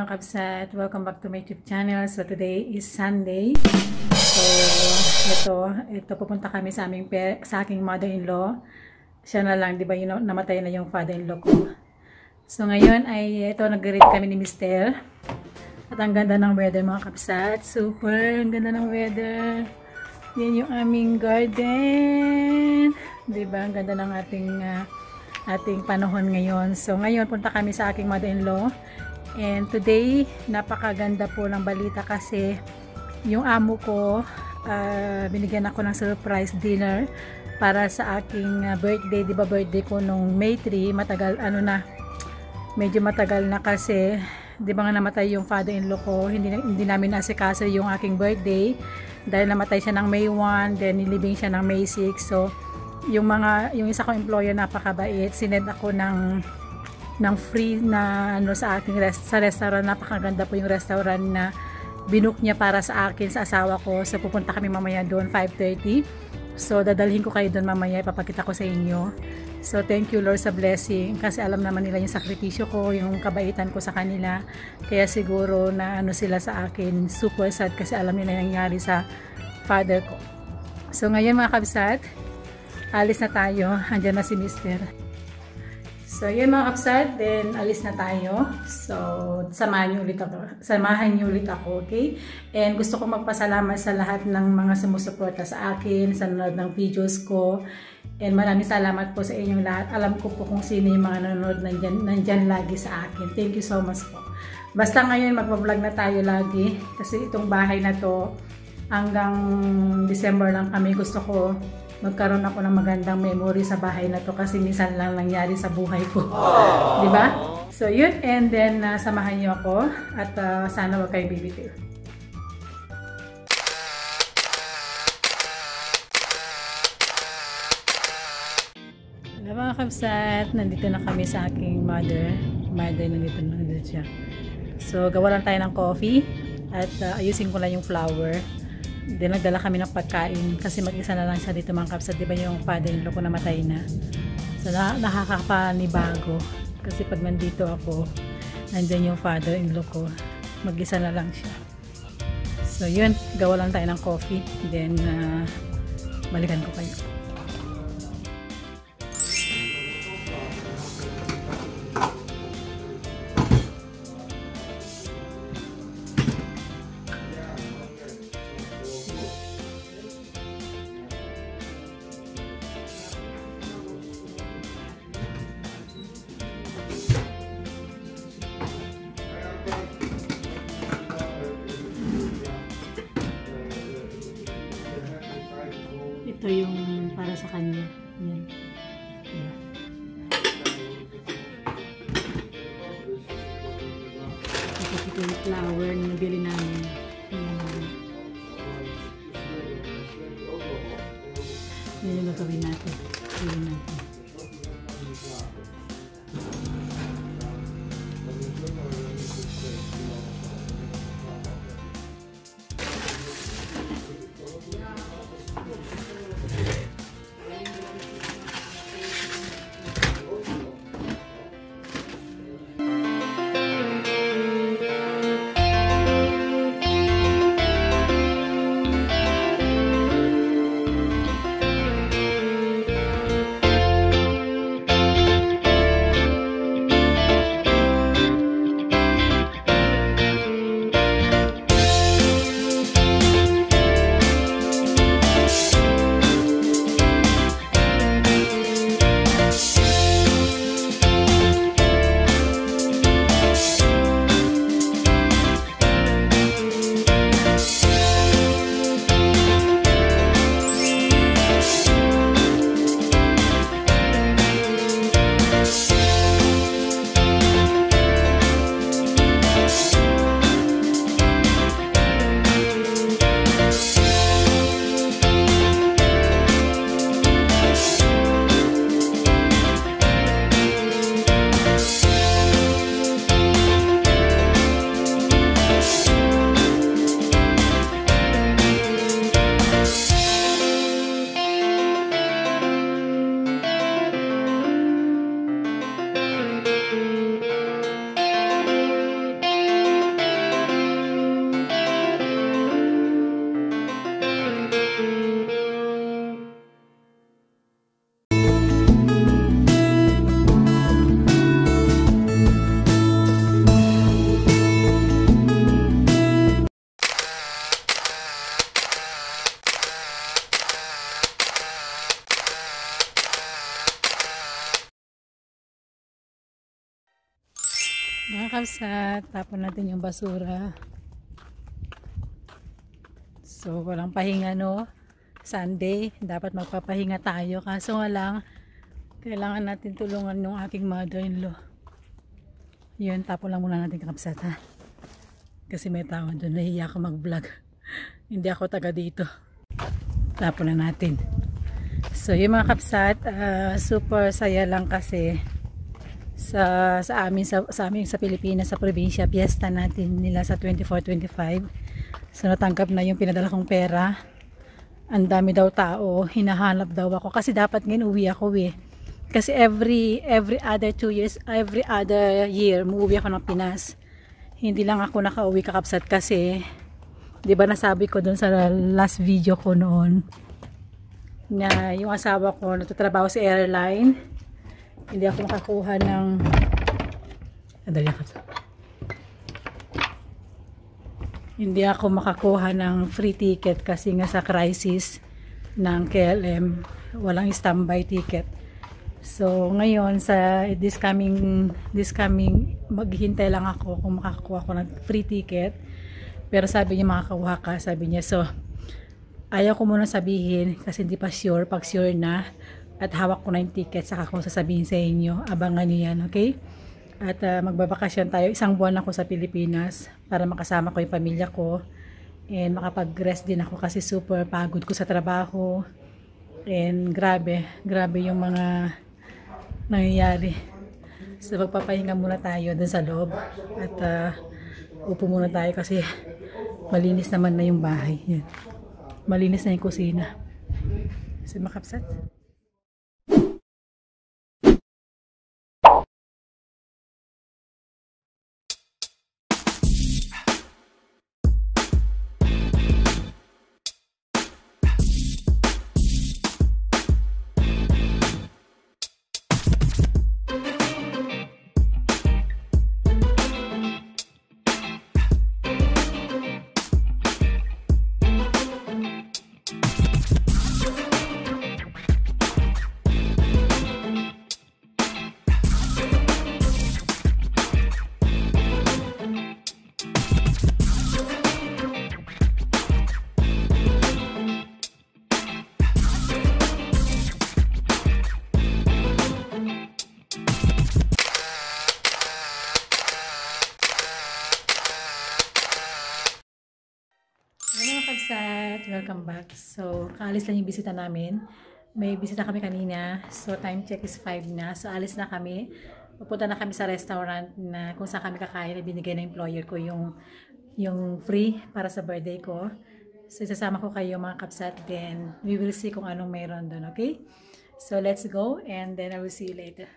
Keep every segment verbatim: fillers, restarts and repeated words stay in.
mga kabsat, welcome back to my YouTube channel. So today is Sunday. So ito, ito pupunta kami sa aming sa aking mother-in-law. Siya na lang, di ba, yun, namatay na yung father-in-law ko. So ngayon ay ito, nag-greet kami ni Mister. At ang ganda ng weather mga kabsat. Super, ang ganda ng weather. Yan yung aming garden. Di ba, ang ganda ng ating uh, ating panahon ngayon. So ngayon punta kami sa aking mother-in-law. And today, napakaganda po ng balita kasi yung amo ko, uh, binigyan ako ng surprise dinner para sa aking uh, birthday. Di ba birthday ko nung May third, matagal, ano na, medyo matagal na kasi, di ba nga namatay yung father-in-law ko, hindi, hindi namin nasikaso yung aking birthday dahil namatay siya ng May first, then nilibing siya ng May sixth. So, yung mga, yung isa kong employer napakabait, sinend ako ng ng free na ano sa aking rest sa restaurant. Napakaganda po yung restaurant na binook niya para sa akin, sa asawa ko. So pupunta kami mamaya doon five thirty. So dadalhin ko kayo doon mamaya, ipapakita ko sa inyo. So thank you Lord sa blessing kasi alam naman nila yung sakripisyo ko, yung kabaitan ko sa kanila. Kaya siguro na ano sila sa akin, super sad kasi alam nila yung nangyari sa father ko. So ngayon mga kabsat, alis na tayo. Andiyan na si Mister. So, yun mga kapsat, then alis na tayo. So, samahan niyo ulit ako. Samahan niyo ulit ako, okay? And gusto ko magpasalamat sa lahat ng mga sumusuporta sa akin, sa nanonood ng videos ko. And maraming salamat po sa inyong lahat. Alam ko po kung sino yung mga nanonood nandyan, nandyan lagi sa akin. Thank you so much po. Basta ngayon, magpa-vlog na tayo lagi. Kasi itong bahay na to, hanggang December lang kami. Gusto ko magkaroon ako ng magandang memory sa bahay na to kasi minsan lang nangyari sa buhay ko. Di ba? So yun, and then uh, samahan niyo ako at uh, sana wag kayong bibitiw. Hello mga kabsat, nandito na kami sa aking mother. Mother, nandito na nandito siya. So gawa lang tayo ng coffee at uh, ayusin ko lang yung flower. Then nagdala kami ng pagkain kasi mag-isa na lang siya dito mga kapsat. Diba yung father-in-law ko namatay na. So na nakakapanibago kasi pag nandito ako, nandyan yung father-in-law ko, mag-isa na lang siya. So yun, gawa lang tayo ng coffee. Then uh, balikan ko kayo. Ito yung para sa kanya. Yan. Yan. Ito yung flower na nabili namin. Yan. Yan yung gagawin natin. Gawin natin. kapsat, tapon natin yung basura. So, walang pahinga, no? Sunday, dapat magpapahinga tayo. Kaso nga lang, kailangan natin tulungan ng aking mother-in-law. Yun, tapon lang muna natin kapsat, ha? Kasi may tao doon, nahiya ako mag-vlog. Hindi ako taga dito. Tapon na natin. So, yung mga kapsat, uh, super saya lang kasi sa sa amin sa, sa amin sa Pilipinas, sa probinsya, piyesta natin nila sa twenty-four twenty-five. So natanggap na yung pinadala kong pera. Ang dami daw tao, hinahanap daw ako kasi dapat ngayon uwi ako eh. Kasi every every other two years, every other year umuwi ako ng Pinas. Hindi lang ako nakauwi kakapsat kasi 'di ba nasabi ko doon sa last video ko noon na yung asawa ko nagtatrabaho sa airline. Hindi ako makakuha ng Andali ako. Hindi ako makakuha ng free ticket kasi nga sa crisis ng K L M walang standby ticket. So ngayon sa this coming this coming maghihintay lang ako kung makakuha ko ng free ticket. Pero sabi niya makakakuha ka, sabi niya. So ayaw ko muna sabihin kasi hindi pa sure. Pag sure na at hawak ko na yung ticket, saka ko sasabihin sa inyo, abangan niyo yan, okay? At uh, magbabakasyon tayo, isang buwan ako sa Pilipinas para makasama ko yung pamilya ko and makapag-rest din ako kasi super pagod ko sa trabaho and grabe, grabe yung mga nangyayari. So magpapahinga muna tayo dun sa loob at uh, upo muna tayo kasi malinis naman na yung bahay. Yan. Malinis na yung kusina. So makapsat. Welcome back. So, kaalis lang yung bisita namin. May bisita kami kanina. So, time check is five na. So, alis na kami. Pupunta na kami sa restaurant na kung saan kami kakain na binigay ng employer ko yung, yung free para sa birthday ko. So, isasama ko kayo mga kapsat. Then, we will see kung anong mayroon doon. Okay? So, let's go and then I will see you later.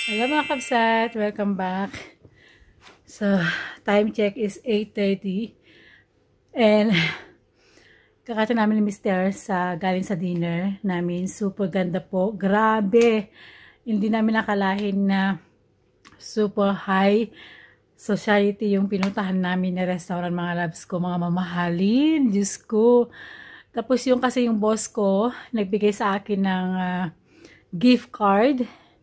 Hello mga kabsat, welcome back. So, time check is eight thirty and kakata namin ni Mister sa galing sa dinner namin. Super ganda po, grabe. Hindi namin nakalahin na super high society yung pinuntahan namin na restaurant, mga loves ko, mga mamahalin, Diyos ko. Tapos yung kasi yung boss ko nagbigay sa akin ng uh, gift card.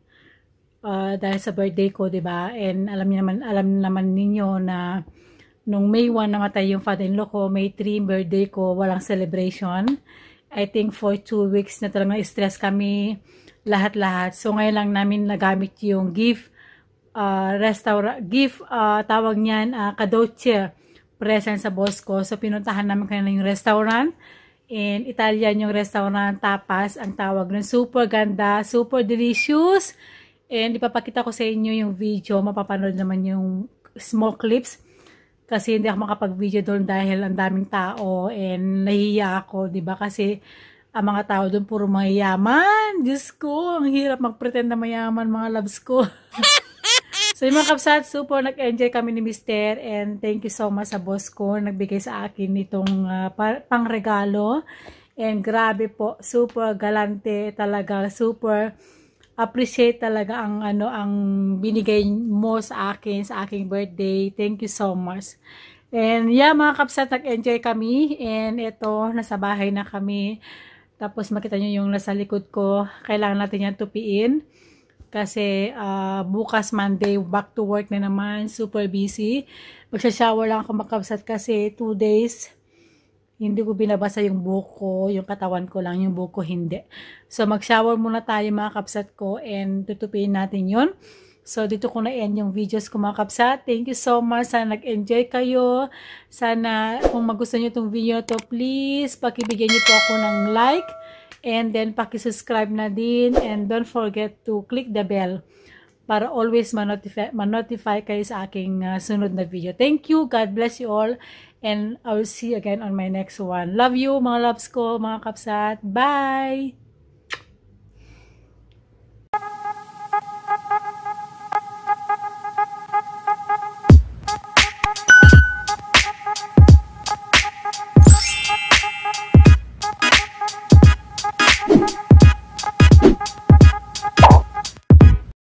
Uh, dahil sa birthday ko, 'di ba? And alam niyo naman, alam naman ninyo na nung May first namatay yung father-in-law ko, May third birthday ko, walang celebration. I think for two weeks na talagang stress kami, lahat-lahat. So ngayon lang namin nagamit yung gift uh, restaurant, gift uh, tawag niyan, uh, kadoche, present sa boss ko. So pinuntahan namin kanina yung restaurant. And Italian yung restaurant, tapas ang tawag nun. Super ganda, super delicious. And ipapakita ko sa inyo yung video, mapapanood naman yung small clips kasi hindi ako makapag-video doon dahil ang daming tao and nahihiya ako, 'di ba? Kasi ang mga tao doon puro mayayaman. Diyos ko, ang hirap mag-pretend na mayaman, mga loves ko. So yung mga kabsat, super nag-enjoy kami ni Mister and thank you so much sa boss ko, nagbigay sa akin nitong uh, pangregalo. And grabe po, super galante talaga, super appreciate talaga ang ano ang binigay mo sa akin sa aking birthday. Thank you so much. And yeah, mga kapsat, nag-enjoy kami and ito, nasa bahay na kami. Tapos makita nyo yung nasa likod ko, kailangan natin yan tupiin kasi uh, bukas Monday back to work na naman, super busy. Magsha-shower lang ako, mga kapsat, kasi two days hindi ko binabasa yung buko, yung katawan ko lang, yung buko hindi. So, mag-shower muna tayo, mga kapsat ko, and tutupiin natin yun. So, dito ko na-end yung videos ko, mga kapsat. Thank you so much. Sana nag-enjoy kayo. Sana, kung magustuhan nyo itong video to, please, pakibigyan nyo po ako ng like, and then pakisubscribe na din, and don't forget to click the bell para always ma-notify, ma-notify kayo sa aking uh, sunod na video. Thank you. God bless you all. And I will see you again on my next one. Love you, mga loves ko, mga kapsat. Bye!